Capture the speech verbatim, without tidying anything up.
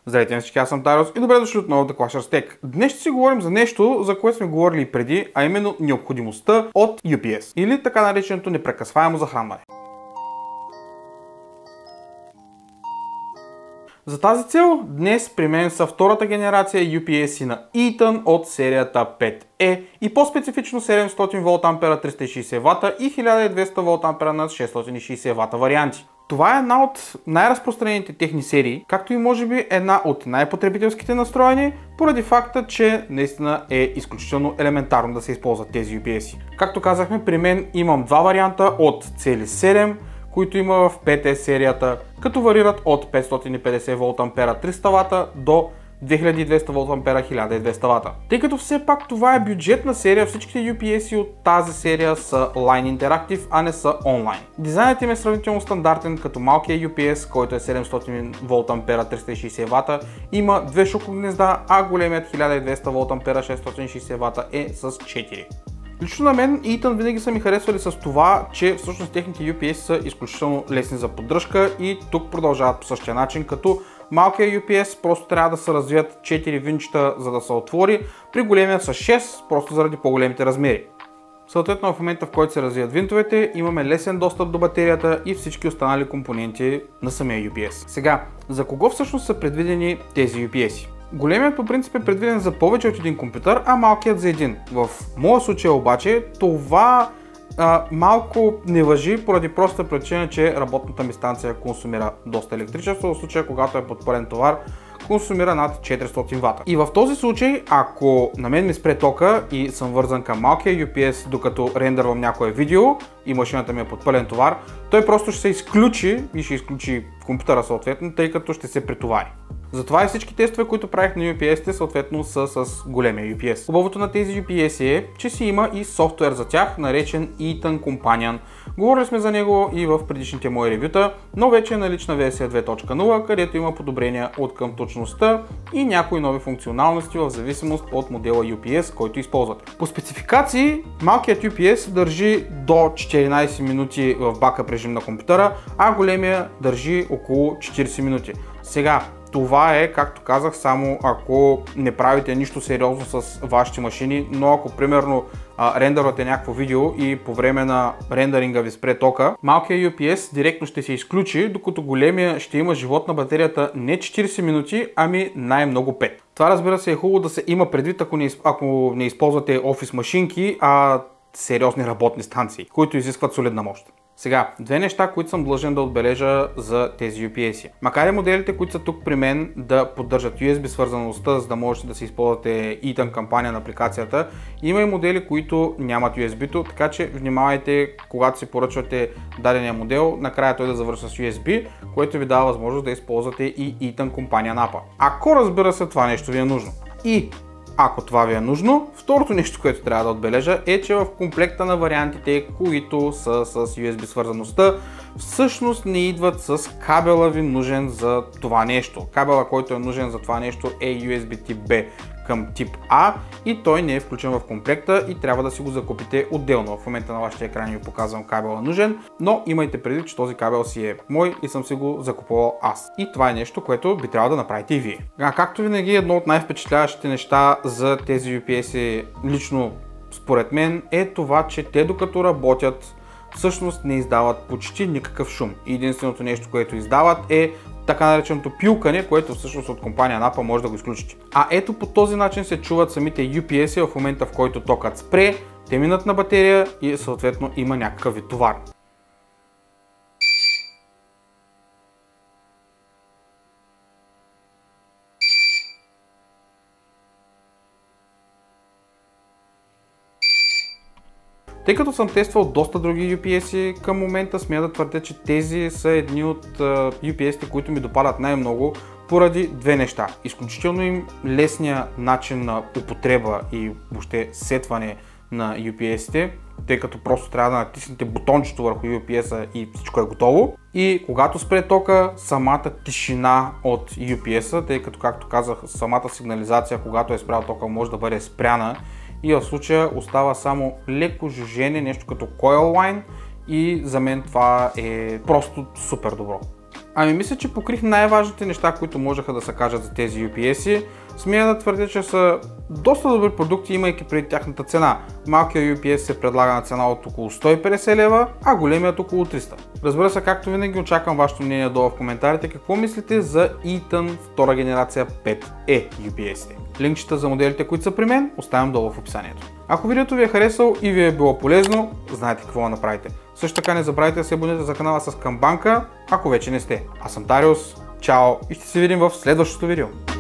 Здравейте на всички, аз съм Тариус и добре дошли отново в The Clasher Tech. Днес ще си говорим за нещо, за което сме говорили и преди, а именно необходимостта от Ю Пи Ес или така нареченото непрекъсваемо захранване. За тази цел днес при мен са втората генерация Ю Пи Ес на Eaton от серията пет Е и по-специфично седемстотин волт ампера триста и шейсет вата и хиляда и двеста волт ампера на шестстотин и шейсет вата варианти. Това е една от най-разпространените техни серии, както и може би една от най-потребителските настроени, поради факта, че наистина е изключително елементарно да се използват тези Ю Пи Ес. Както казахме, при мен имам два варианта от цели седем, които има в пет Е серията, като варират от петстотин и петдесет волт ампера триста вата до две хиляди и двеста волт ампера хиляда и двеста вата. Тъй като все пак това е бюджетна серия, всичките Ю Пи Ес от тази серия са Line Interactive, а не са онлайн. Дизайнът им е сравнително стандартен, като малкият Ю Пи Ес, който е седемстотин волт ампера триста и шейсет вата, има две шокогнезда, а големият хиляда и двеста волт ампера шестстотин и шейсет вата е с четири. Лично на мен Eaton винаги са ми харесвали с това, че всъщност техните Ю Пи Ес са изключително лесни за поддръжка и тук продължават по същия начин, като малкият Ю Пи Ес просто трябва да се развият четири винчета, за да се отвори, при големият са шест, просто заради по-големите размери. Съответно в момента, в който се развият винтовете, имаме лесен достъп до батерията и всички останали компоненти на самия Ю Пи Ес. Сега, за кого всъщност са предвидени тези Ю Пи Ес? Големият по принцип е предвиден за повече от един компютър, а малкият за един. В моя случай обаче това а, малко не важи поради проста причина, че работната ми станция консумира доста електричество, в случая когато е под пълен товар консумира над четиристотин вата. И в този случай, ако на мен ми спре тока и съм вързан към малкия Ю Пи Ес, докато рендървам някое видео и машината ми е под пълен товар, той просто ще се изключи и ще изключи компютъра съответно, тъй като ще се претовари. Затова и всички тестове, които правих на Ю Пи Ес-те, съответно са с големия Ю Пи Ес. Хубавото на тези Ю Пи Ес е, че си има и софтуер за тях, наречен Eaton Companion. Говорили сме за него и в предишните мои ревюта, но вече е налична версия две точка нула, където има подобрения от към точността и някои нови функционалности в зависимост от модела Ю Пи Ес, който използвате. По спецификации, малкият Ю Пи Ес държи до четиринайсет минути в бакъп режим на компютъра, а големия държи около четирийсет минути. Сега, това е, както казах, само ако не правите нищо сериозно с вашите машини, но ако примерно а, рендървате някакво видео и по време на рендеринга ви спре тока, малкият Ю Пи Ес директно ще се изключи, докато големия ще има живот на батерията не четирийсет минути, ами най-много пет. Това, разбира се, е хубаво да се има предвид, ако не, ако не използвате офис машинки, а сериозни работни станции, които изискват солидна мощ. Сега, две неща, които съм длъжен да отбележа за тези Ю Пи Ес. Макар и моделите, които са тук при мен да поддържат Ю Ес Би свързаността, за да можете да си използвате Eaton Companion на апликацията, има и модели, които нямат Ю Ес Би-то, така че внимавайте, когато си поръчвате дадения модел, накрая той да завършва с Ю Ес Би, което ви дава възможност да използвате и Eaton Companion апа. Ако, разбира се, това нещо ви е нужно. И ако това ви е нужно, второто нещо, което трябва да отбележа е, че в комплекта на вариантите, които са с Ю Ес Би свързаността, всъщност не идват с кабела ви нужен за това нещо. Кабела, който е нужен за това нещо е Ю Ес Би тип Б към тип А и той не е включен в комплекта и трябва да си го закупите отделно. В момента на вашите екрани ви показвам кабела нужен, но имайте предвид, че този кабел си е мой и съм си го закупувал аз. И това е нещо, което би трябвало да направите и вие. А както винаги, едно от най-впечатляващите неща за тези Ю Пи Ес лично според мен е това, че те докато работят всъщност не издават почти никакъв шум. Единственото нещо, което издават е така нареченото пилкане, което всъщност от компания апа може да го изключите. А ето по този начин се чуват самите Ю Пи Ес в момента, в който токът спре, те минат на батерия и съответно има някакъв вид товар. Тъй като съм тествал доста други Ю Пи Ес към момента, смея да твърдя, че тези са едни от Ю Пи Ес-те, които ми допадат най-много поради две неща. Изключително им лесния начин на употреба и въобще сетване на Ю Пи Ес-те, тъй като просто трябва да натиснете бутончето върху Ю Пи Ес-а и всичко е готово. И когато спре тока, самата тишина от Ю Пи Ес-а, тъй като, както казах, самата сигнализация, когато е спрял тока, може да бъде спряна и в случая остава само леко жужене, нещо като coil line и за мен това е просто супер добро. Ами мисля, че покрих най-важните неща, които можеха да се кажат за тези ю пи ес-и. Смея да твърдя, че са доста добри продукти, имайки преди тяхната цена. Малкият ю пи ес се предлага на цена от около сто и петдесет лева, а големият около триста. Разбира се, както винаги очаквам вашето мнение долу в коментарите, какво мислите за Eaton втора генерация пет е ю пи ес-те. Линкчета за моделите, които са при мен, оставям долу в описанието. Ако видеото ви е харесало и ви е било полезно, знаете какво да направите. Също така не забравяйте да се абонирате за канала с камбанка, ако вече не сте. Аз съм Дариус, чао и ще се видим в следващото видео.